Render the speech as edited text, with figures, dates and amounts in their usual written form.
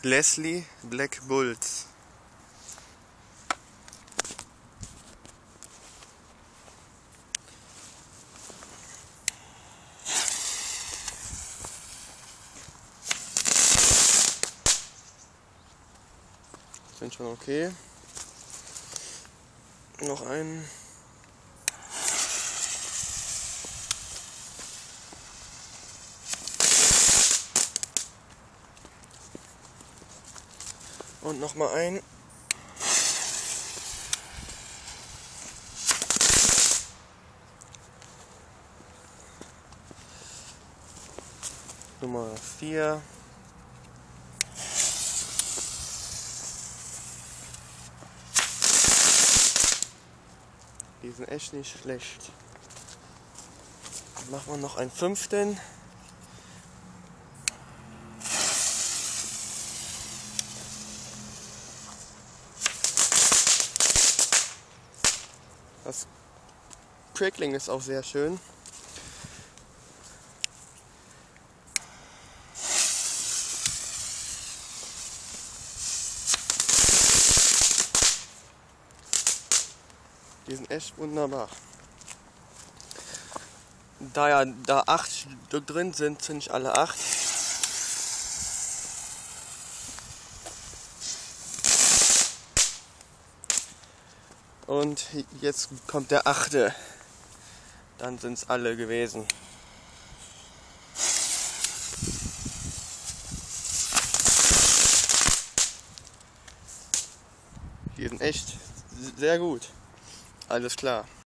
Leslie Black Bulls. Sind schon okay. Noch einen. Und noch mal einen. Nummer 4. Die sind echt nicht schlecht. Dann machen wir noch einen 5. Das Crackling ist auch sehr schön. Die sind echt wunderbar. Da 8 Stück drin sind, sind nicht alle 8. Und jetzt kommt der 8. Dann sind es alle gewesen. Die sind echt sehr gut. Alles klar.